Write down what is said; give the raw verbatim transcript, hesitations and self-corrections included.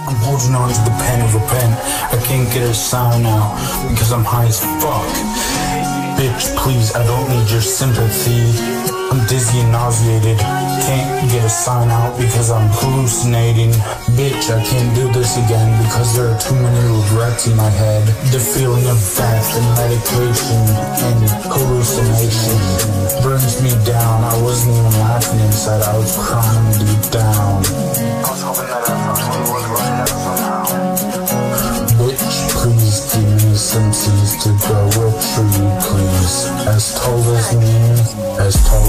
I'm holding on to the pen of a pen. I can't get a sign out because I'm high as fuck. Bitch, please, I don't need your sympathy. I'm dizzy and nauseated. Can't get a sign out because I'm hallucinating. Bitch, I can't do this again because there are too many regrets in my head. The feeling of death and medication and hallucination brings me down. I wasn't even laughing inside, I was crying deep down. I was hoping that everything was right out somehow. Bitch, please give me some seeds to grow a tree, please. As tall as me, as tall